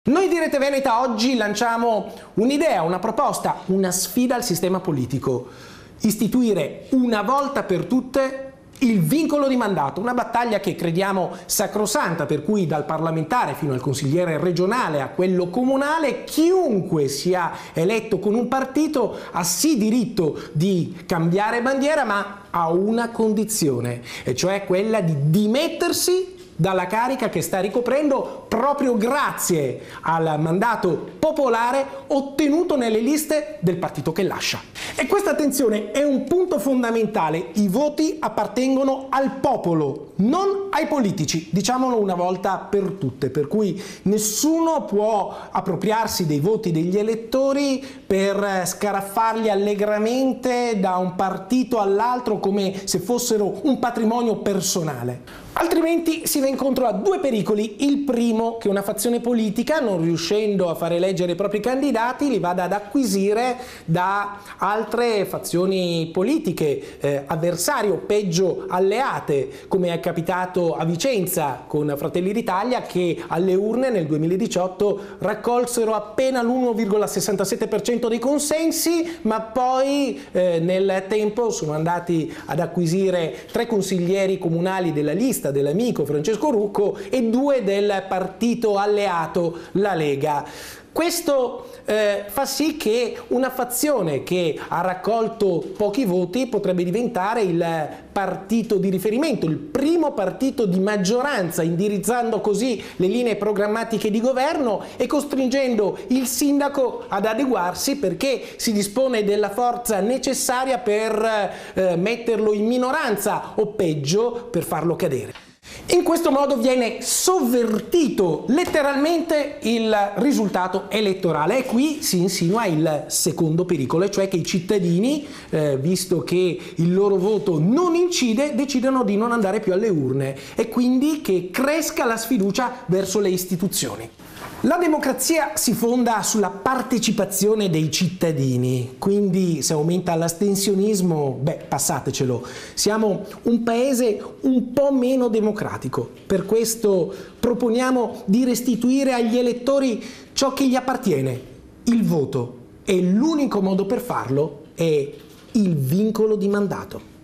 Noi di Rete Veneta oggi lanciamo un'idea, una proposta, una sfida al sistema politico. Istituire una volta per tutte il vincolo di mandato, una battaglia che crediamo sacrosanta, per cui dal parlamentare fino al consigliere regionale a quello comunale, chiunque sia eletto con un partito ha sì diritto di cambiare bandiera, ma a una condizione, e cioè quella di dimettersi dalla carica che sta ricoprendo proprio grazie al mandato popolare ottenuto nelle liste del partito che lascia. E questa, attenzione, è un punto fondamentale: i voti appartengono al popolo, non ai politici, diciamolo una volta per tutte, per cui nessuno può appropriarsi dei voti degli elettori per scaraffarli allegramente da un partito all'altro come se fossero un patrimonio personale. Altrimenti si va incontro a due pericoli. Il primo, che una fazione politica, non riuscendo a far eleggere i propri candidati, li vada ad acquisire da altre fazioni politiche, avversarie o peggio alleate, come è capitato a Vicenza con Fratelli d'Italia, che alle urne nel 2018 raccolsero appena l'1,67% dei consensi, ma poi nel tempo sono andati ad acquisire 3 consiglieri comunali della lista dell'amico Francesco Rucco e 2 del partito alleato, la Lega. Questo fa sì che una fazione che ha raccolto pochi voti potrebbe diventare il partito di riferimento, il primo partito di maggioranza, indirizzando così le linee programmatiche di governo e costringendo il sindaco ad adeguarsi, perché si dispone della forza necessaria per metterlo in minoranza o peggio per farlo cadere. In questo modo viene sovvertito letteralmente il risultato elettorale, e qui si insinua il secondo pericolo, cioè che i cittadini, visto che il loro voto non incide, decidano di non andare più alle urne e quindi che cresca la sfiducia verso le istituzioni. La democrazia si fonda sulla partecipazione dei cittadini, quindi se aumenta l'astensionismo, passatecelo. Siamo un paese un po' meno democratico, per questo proponiamo di restituire agli elettori ciò che gli appartiene, il voto, e l'unico modo per farlo è il vincolo di mandato.